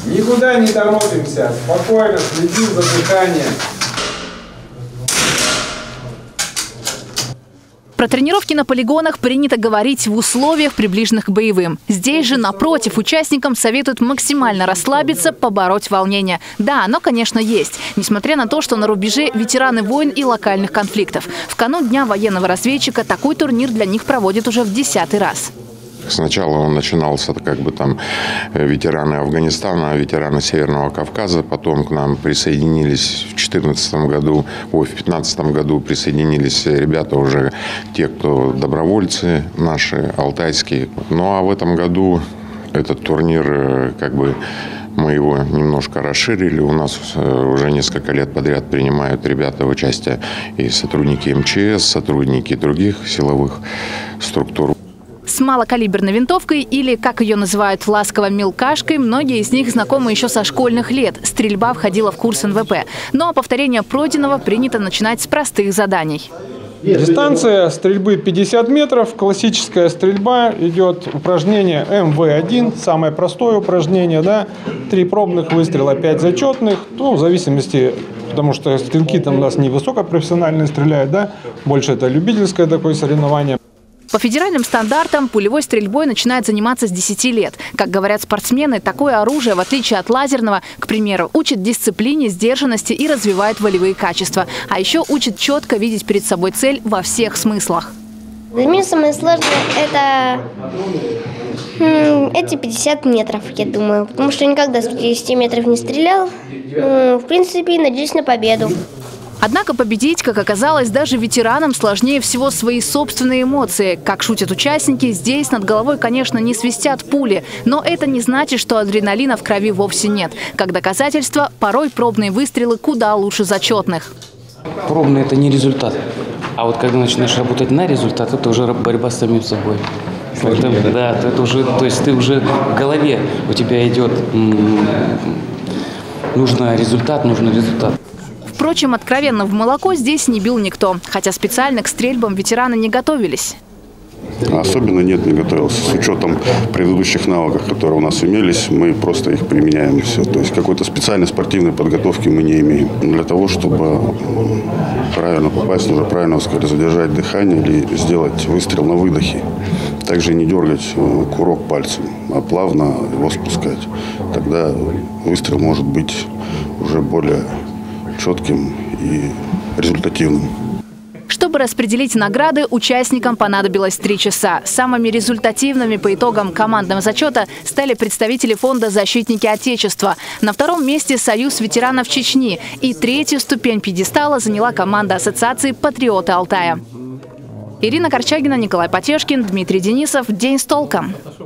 Никуда не торопимся, спокойно следим за дыханием. Про тренировки на полигонах принято говорить в условиях, приближенных к боевым. Здесь же, напротив, участникам советуют максимально расслабиться, побороть волнение. Да, оно, конечно, есть. Несмотря на то, что на рубеже ветераны войн и локальных конфликтов. В канун Дня военного разведчика такой турнир для них проводят уже в 10-й раз. Сначала он начинался как бы там ветераны Афганистана, ветераны Северного Кавказа. Потом к нам присоединились в 2015 году присоединились ребята уже, те, кто добровольцы наши, алтайские. Ну а в этом году этот турнир как бы мы его немножко расширили. У нас уже несколько лет подряд принимают ребята участие и сотрудники МЧС, сотрудники других силовых структур. С малокалиберной винтовкой или, как ее называют ласково, мелкашкой, многие из них знакомы еще со школьных лет. Стрельба входила в курс НВП. Но повторение пройденного принято начинать с простых заданий. Дистанция стрельбы 50 метров. Классическая стрельба. Идет упражнение МВ-1. Самое простое упражнение. Да? 3 пробных выстрела, 5 зачетных. Ну, в зависимости, потому что стрелки там у нас не высокопрофессиональные стреляют. Да? Больше это любительское такое соревнование. По федеральным стандартам пулевой стрельбой начинают заниматься с 10 лет. Как говорят спортсмены, такое оружие, в отличие от лазерного, к примеру, учит дисциплине, сдержанности и развивает волевые качества. А еще учит четко видеть перед собой цель во всех смыслах. Для меня самое сложное – эти 50 метров, я думаю. Потому что никогда с 50 метров не стрелял. В принципе, надеюсь на победу. Однако победить, как оказалось, даже ветеранам сложнее всего свои собственные эмоции. Как шутят участники, здесь над головой, конечно, не свистят пули. Но это не значит, что адреналина в крови вовсе нет. Как доказательство, порой пробные выстрелы куда лучше зачетных. Пробный – это не результат. А вот когда начинаешь работать на результат, это уже борьба с самим собой. Это уже, то есть ты уже в голове у тебя идет нужен результат. Впрочем, откровенно в молоко здесь не бил никто. Хотя специально к стрельбам ветераны не готовились. Особенно не готовился. С учетом предыдущих навыков, которые у нас имелись, мы просто их применяем. Все. То есть какой-то специальной спортивной подготовки мы не имеем. Для того, чтобы правильно попасть, нужно правильно задержать дыхание или сделать выстрел на выдохе. Также не дергать курок пальцем, а плавно его спускать. Тогда выстрел может быть уже более четким и результативным. Чтобы распределить награды, участникам понадобилось 3 часа. Самыми результативными по итогам командного зачета стали представители фонда «Защитники Отечества». На 2-м месте Союз ветеранов Чечни. И 3-ю ступень пьедестала заняла команда ассоциации «Патриоты Алтая». Ирина Корчагина, Николай Потешкин, Дмитрий Денисов. День с толком.